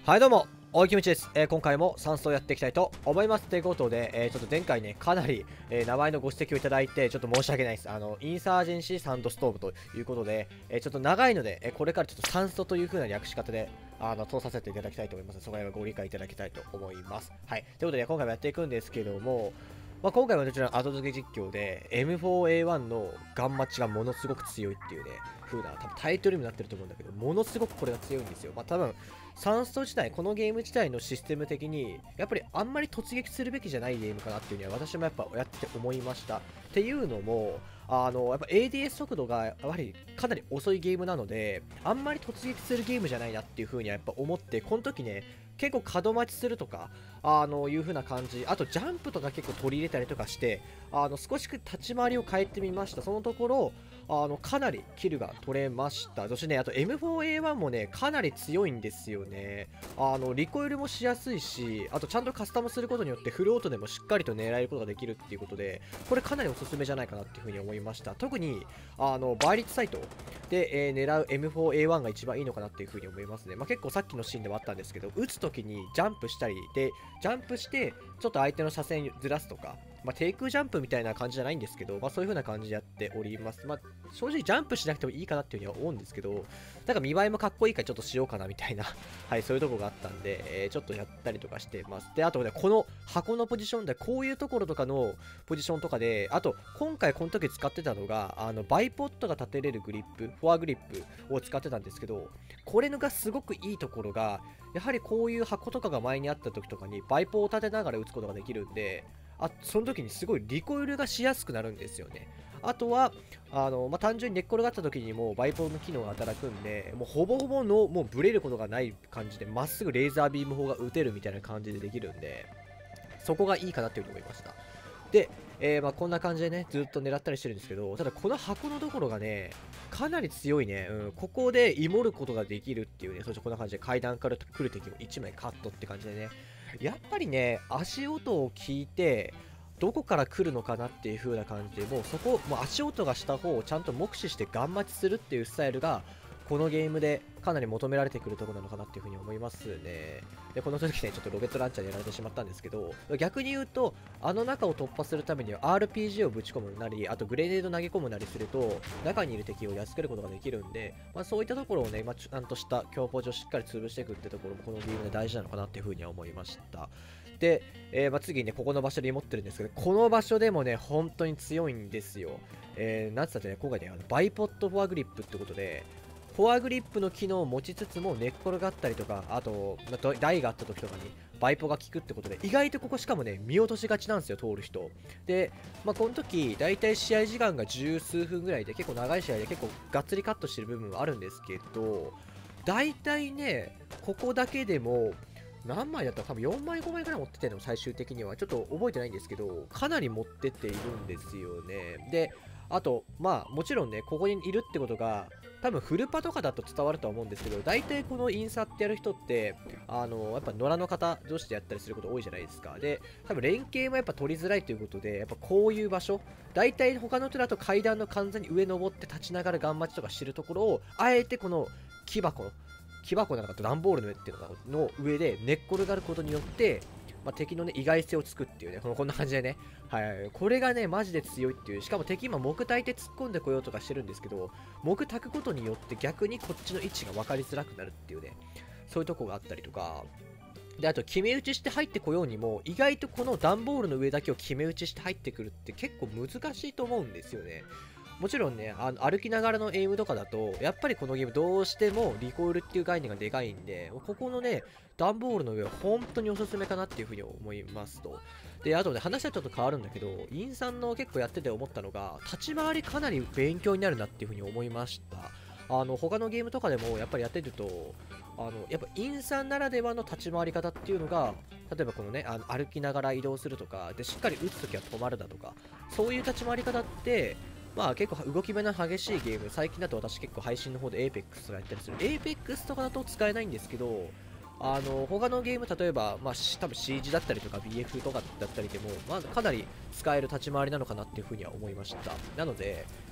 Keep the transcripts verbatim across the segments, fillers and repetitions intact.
はいどうも、大木道です。えー今回も酸素をやっていきたいと思います。ということで、えーちょっと前回ね、かなり、えー名前のご指摘をいただいて、ちょっと申し訳ないです。あの、インサージェンシーサンドストーブということで、えーちょっと長いので、えーこれからちょっと酸素という風な略し方で、あの、通させていただきたいと思います。そこら辺はご理解いただきたいと思います。はい。ということで、今回もやっていくんですけども、まあ、今回はもちろん後付け実況で エムフォーエーワン のガンマッチがものすごく強いっていうね、風な多分タイトルにもなってると思うんだけど、ものすごくこれが強いんですよ。まあ多分、サンスト自体、このゲーム自体のシステム的に、やっぱりあんまり突撃するべきじゃないゲームかなっていうのは私もやっぱやってて思いました。っていうのも、あの、やっぱ エーディーエス 速度がやはりかなり遅いゲームなので、あんまり突撃するゲームじゃないなっていう風にはやっぱ思って、この時ね、結構角待ちするとか、あの、いう風な感じ、あとジャンプとか結構取り入れたりとかして、あの、少し立ち回りを変えてみました。そのところ、あの、かなりキルが取れました。そしてね、あと エムフォーエーワン もね、かなり強いんですよね。あの、リコイルもしやすいし、あとちゃんとカスタムすることによってフルオートでもしっかりと狙えることができるっていうことで、これかなりおすすめじゃないかなっていうふうに思いました。特に、あの、倍率サイトで、えー狙う エムフォーエーワン が一番いいのかなっていうふうに思いますね。まあ、結構さっきのシーンでもあったんですけど、撃つ時にジャンプしたり、で、ジャンプして、ちょっと相手の車線ずらすとか、まあ、テイクジャンプみたいな感じじゃないんですけど、まあ、そういう風な感じでやっております。まあ、正直ジャンプしなくてもいいかなっていうふうには思うんですけど、なんか見栄えもかっこいいからちょっとしようかなみたいな、はい、そういうとこがあったんで、えーちょっとやったりとかしてます。で、あとね、この箱のポジションで、こういうところとかのポジションとかで、あと、今回この時使ってたのが、あの、バイポットが立てれるグリップ、フォアグリップを使ってたんですけど、これのがすごくいいところが、やはりこういう箱とかが前にあった時とかに、バイポを立てながら撃つことができるんで、あその時にすごいリコイルがしやすくなるんですよね。あとは、あの、まあ、単純に寝っ転がった時にもバイポの機能が働くんで、もうほぼほぼの、もうブレることがない感じで、まっすぐレーザービーム砲が撃てるみたいな感じでできるんで、そこがいいかなっていうふうに思いました。で、えーまあこんな感じでね、ずっと狙ったりしてるんですけど、ただこの箱のところがね、かなり強いね、うん、ここでイモることができるっていうね、そしてこんな感じで階段から来る敵をいちまいカットって感じでね、やっぱりね、足音を聞いて、どこから来るのかなっていう風な感じで、もうそこ、もう足音がした方をちゃんと目視してガン待ちするっていうスタイルが、このゲームでかなり求められてくるところなのかなっていう風に思いますね。で、この時ね、ちょっとロケットランチャーでやられてしまったんですけど、逆に言うと、あの中を突破するためには アールピージー をぶち込むなり、あとグレネード投げ込むなりすると、中にいる敵をやっつけることができるんで、まあ、そういったところをね、まあ、ちゃんとした強ポジをしっかり潰していくってところもこのゲームで大事なのかなっていう風には思いました。で、えーまあ、次にね、ここの場所で持ってるんですけど、この場所でもね、本当に強いんですよ。えー、なんつったってね、今回ね、あのバイポットフォアグリップってことで、フォアグリップの機能を持ちつつも寝っ転がったりとか、あと、まあ、台があった時とかにバイポが効くってことで、意外とここしかもね、見落としがちなんですよ、通る人。で、まあ、この時、だいたい試合時間が十数分ぐらいで、結構長い試合で結構がっつりカットしてる部分はあるんですけど、だいたいね、ここだけでも、何枚だったら多分よんまいごまいぐらい持ってての最終的にはちょっと覚えてないんですけど、かなり持ってっているんですよね。で、あと、まあもちろんね、ここにいるってことが、多分フルパとかだと伝わるとは思うんですけど、大体このインサってやる人って、あの、やっぱ野良の方同士でやったりすること多いじゃないですか。で、多分連携もやっぱ取りづらいということで、やっぱこういう場所、大体他の人だと階段の完全に上登って立ちながらガン待ちとかしてるところを、あえてこの木箱、木箱なのかと段ボールの上っていうのの上で寝っ転がることによって、まあ、敵のね、意外性をつくっていうね、このこんな感じでね、はい、これがね、マジで強いっていう、しかも敵今、木焚いて突っ込んでこようとかしてるんですけど、木焚くことによって逆にこっちの位置が分かりづらくなるっていうね、そういうとこがあったりとか、で、あと、決め打ちして入ってこようにも、意外とこの段ボールの上だけを決め打ちして入ってくるって結構難しいと思うんですよね。もちろんね、あの歩きながらのエイムとかだと、やっぱりこのゲームどうしてもリコイルっていう概念がでかいんで、ここのね、段ボールの上は本当におすすめかなっていうふうに思いますと。で、あとね、話はちょっと変わるんだけど、インさんの結構やってて思ったのが、立ち回りかなり勉強になるなっていうふうに思いました。あの、他のゲームとかでもやっぱりやってると、あの、やっぱインさんならではの立ち回り方っていうのが、例えばこのね、あの歩きながら移動するとか、で、しっかり打つときは止まるだとか、そういう立ち回り方って、まあ結構動き目の激しいゲーム、最近だと私結構配信の方で Apex とかやったりする。Apex とかだと使えないんですけど、あの、他のゲーム、例えば、まあ、多分 シージー だったりとか ビーエフ とかだったりでも、まあ、かなり使える立ち回りなのかなっていうふうには思いました。なので、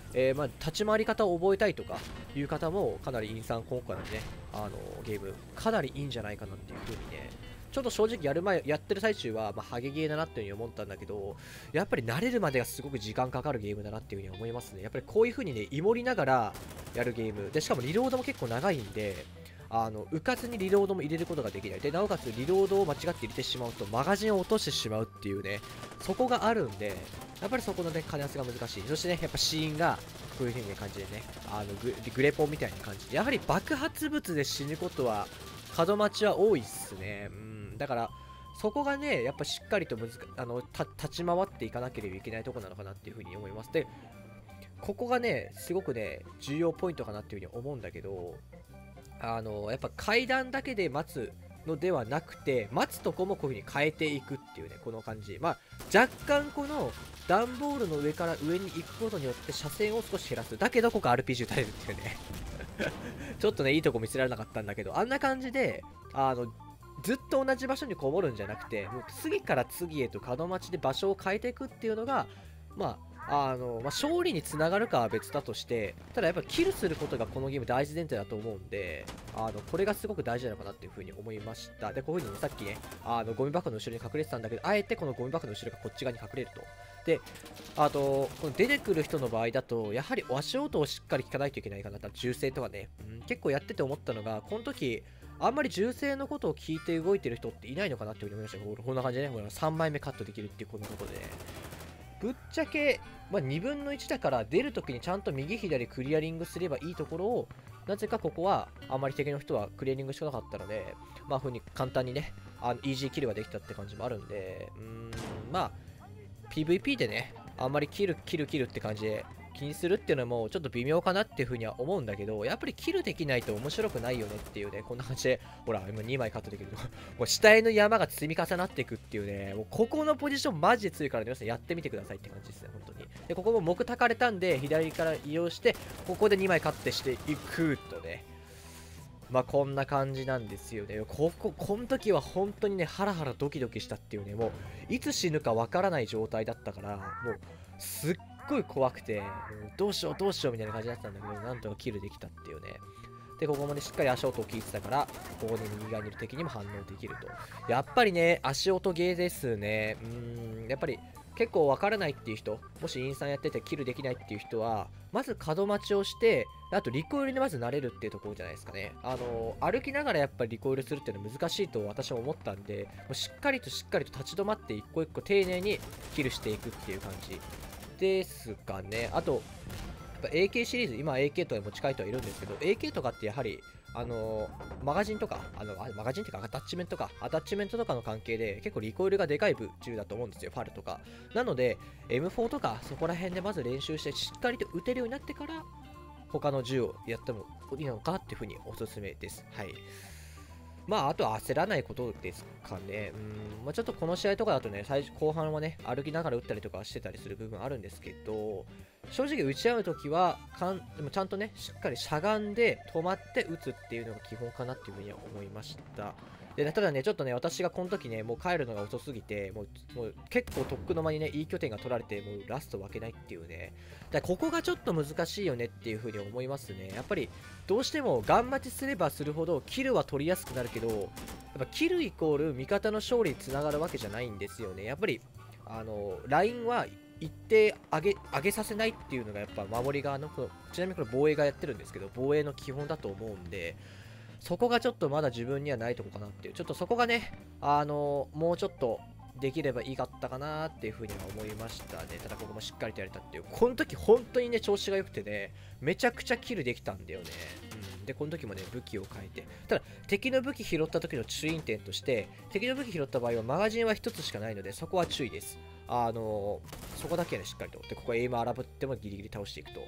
えー、まあ立ち回り方を覚えたいとかいう方もかなりインサン今回のね、あのゲームかなりいいんじゃないかなっていう風にね、ちょっと正直やる前、やってる最中は、まあ、ハゲゲーだなっていう風に思ったんだけど、やっぱり慣れるまでがすごく時間かかるゲームだなっていう風に思いますね。やっぱりこういう風にね、イモりながらやるゲーム。で、しかもリロードも結構長いんで、あの、浮かずにリロードも入れることができない。で、なおかつリロードを間違って入れてしまうと、マガジンを落としてしまうっていうね、そこがあるんで、やっぱりそこのね、兼ね合わせが難しい。そしてね、やっぱシーンが、こういう風な感じでね、あのグ、グレポンみたいな感じ。やはり爆発物で死ぬことは、門待ちは多いっすね。うん、だから、そこがね、やっぱしっかりとむずかあのた立ち回っていかなければいけないところなのかなっていう風に思います。で、ここがね、すごくね、重要ポイントかなっていう風に思うんだけど、あの、やっぱ階段だけで待つのではなくて、待つとこもこういう風に変えていくっていうね、この感じ。まあ、若干この段ボールの上から上に行くことによって車線を少し減らす。だけどここ アールピージー 打たれるっていうね。ちょっとね、いいとこ見せられなかったんだけど、あんな感じで、あの、ずっと同じ場所にこもるんじゃなくて、もう次から次へと門待ちで場所を変えていくっていうのが、まあ、あの、まあ、勝利につながるかは別だとして、ただやっぱキルすることがこのゲーム大事前提だと思うんで、あの、これがすごく大事なのかなっていうふうに思いました。で、こういうふうに、ね、さっきね、あの、ゴミ箱の後ろに隠れてたんだけど、あえてこのゴミ箱の後ろがこっち側に隠れると。で、あと、この出てくる人の場合だと、やはり足音をしっかり聞かないといけないかな。銃声とかね、うん、結構やってて思ったのが、この時、あんまり銃声のことを聞いて動いてる人っていないのかなって思いました。こんな感じでね、ほらさんまいめカットできるっていうこのことで、ね、ぶっちゃけ、まあ、にぶんのいちだから出るときにちゃんと右左クリアリングすればいいところを、なぜかここはあんまり敵の人はクリアリングしなかったので、まあ、ふうに簡単にね、あのイージーキルができたって感じもあるんで、うーん、まあ、ピーブイピー でね、あんまりキル、キル、キルって感じで気にするっていうのもちょっと微妙かなっていうふうには思うんだけど、やっぱりキルできないと面白くないよねっていうね、こんな感じで、ほら、今にまいカットできるの。もう下絵の山が積み重なっていくっていうね、もうここのポジションマジで強いからね、皆さんやってみてくださいって感じですね、本当に。で、ここも木たかれたんで、左から利用して、ここでにまいカットしていくとね、まあこんな感じなんですよね。ここ、この時は本当にね、ハラハラドキドキしたっていうね、もう、いつ死ぬかわからない状態だったから、もう、すっごい怖くて、もうどうしようどうしようみたいな感じだったんだけど、なんとかキルできたっていうね。で、ここもね、しっかり足音を聞いてたから、ここに右側にいる敵にも反応できると。やっぱりね、足音ゲーですね。うーん、やっぱり、結構わからないっていう人、もしインスタやっててキルできないっていう人は、まず角待ちをして、あとリコイルにまず慣れるっていうところじゃないですかね。あのー、歩きながらやっぱりリコイルするっていうのは難しいと私は思ったんで、もうしっかりとしっかりと立ち止まって一個一個丁寧にキルしていくっていう感じですかね。あと、やっぱ エーケー シリーズ、今 エーケー とかに持ち替えてはいるんですけど、エーケー とかってやはり、あのー、マガジンとか、あの、マガジンっていうかアタッチメントか、アタッチメントとかの関係で結構リコイルがでかい銃だと思うんですよ、ファルとか。なので、エムフォー とかそこら辺でまず練習してしっかりと撃てるようになってから、他の銃をやってもいいのかっていうふうにおすすめです。はい。まあ、あとは焦らないことですかね。うん、まあ、ちょっとこの試合とかだとね、最初後半はね、歩きながら打ったりとかしてたりする部分あるんですけど、正直打ち合うときはかん、でもちゃんとね、しっかりしゃがんで止まって打つっていうのが基本かなっていうふうには思いました。で、ね、ただね、ちょっとね、私がこの時ね、もう帰るのが遅すぎて、もう、もう結構とっくの間にね、いい拠点が取られて、もうラスト分けないっていうね、だからここがちょっと難しいよねっていうふうに思いますね。やっぱり、どうしてもガン待ちすればするほど、キルは取りやすくなるけど、やっぱキルイコール味方の勝利につながるわけじゃないんですよね。やっぱり、あの、ラインは一定上げ、上げさせないっていうのがやっぱ守り側の、ちなみにこれ防衛がやってるんですけど、防衛の基本だと思うんで、そこがちょっとまだ自分にはないとこかなっていう、ちょっとそこがね、あの、もうちょっとできればいいかったかなっていうふうには思いましたね。ただここもしっかりとやれたっていう。この時本当にね、調子が良くてね、めちゃくちゃキルできたんだよね。うん、で、この時もね、武器を変えて。ただ、敵の武器拾った時の注意点として、敵の武器拾った場合はマガジンはひとつしかないので、そこは注意です。あのー、そこだけはね、しっかりと。で、ここエイム荒ぶってもギリギリ倒していくと。はい。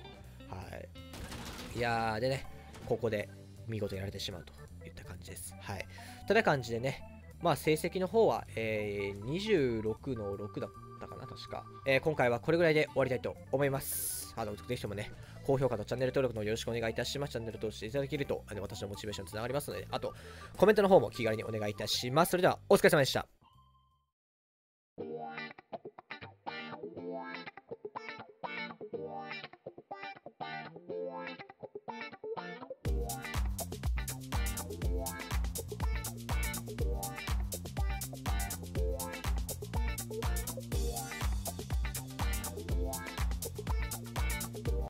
いやー、でね、ここで見事やられてしまうといった感じです。はい。ただ感じでね、まあ成績の方は、えー、にじゅうろくのろくだったかな、確か。えー、今回はこれぐらいで終わりたいと思います。あの、ぜひともね、高評価とチャンネル登録のよろしくお願いいたします。チャンネル登録していただけると、あの私のモチベーションにつながりますので、あと、コメントの方も気軽にお願いいたします。それでは、お疲れ様でした。